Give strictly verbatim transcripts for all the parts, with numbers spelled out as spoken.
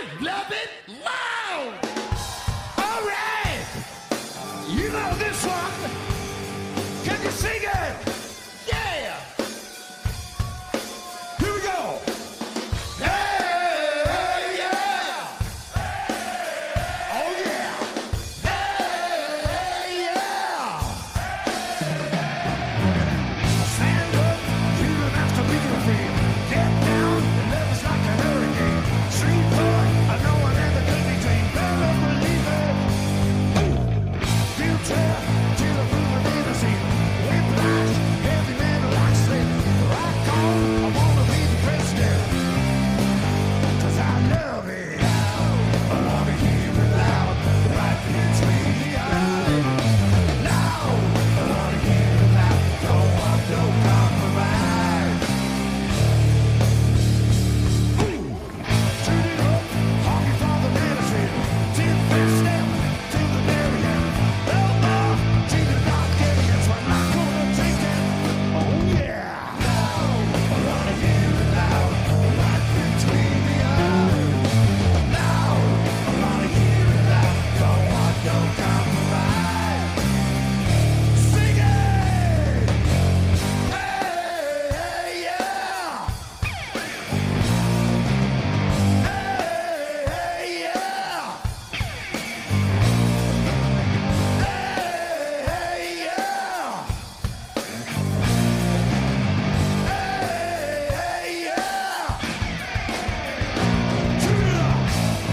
love it loud. All right. You know this one. Can you sing it? Yeah. Here we go. Hey, hey, yeah. Oh, yeah. Hey, hey, yeah. Stand up, you don't have to be afraid. Get down, the love is like a hurricane. Street boy, I know I never could be trained. Better believe it. Future, till the proof of innocence. Whiplash, heavy metal accident. Rock on, I wanna be the president. 'Cause I love it. I wanna hear it loud, right between the eyes. Loud, I wanna hear it loud. Don't want no compromise. Turn it up, honky for the medicine. Ten first step to the very end. Elbow to the not getting it, so I'm not gonna take it. Oh yeah. Loud, I wanna hear it loud, right between the eyes. Loud, I wanna hear it loud. Don't want no compromise. Sing it. Hey, hey, yeah. Hey, hey, yeah. Hey, hey, yeah. Hey, hey, yeah. Turn it up.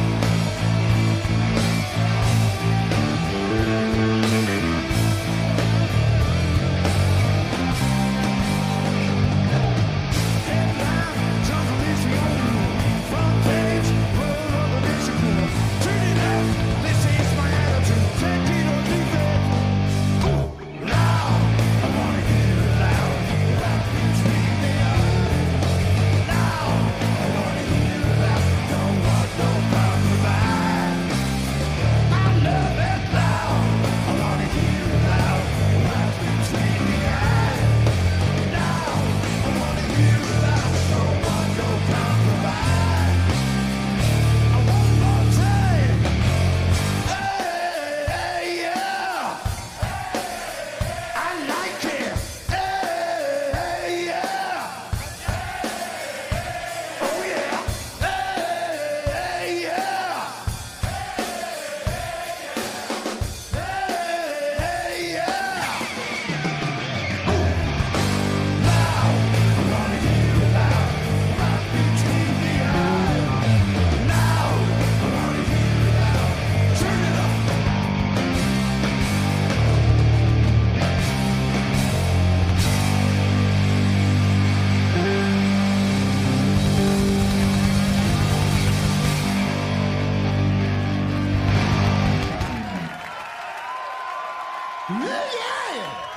Headline, jungle is the only rule. Front page, world of the nation cool. Turn it up, this is my attitude. Take it or leave it. Ooh, loud, I wanna hear it loud. Right between the eyes. Loud, I wanna hear it loud. Don't want no compromise. I love it loud. I wanna hear it loud. Right between the eyes. Loud, I wanna hear it loud. Don't want no compromise. I want more time. Hey, hey, yeah. I like it. Hey, hey, yeah. Oh yeah. Hey, hey, yeah. Hey, hey, yeah. Loud, I wanna hear it loud. Right between the eyes. Loud, I wanna hear it loud. Turn it up. Yeah, yeah.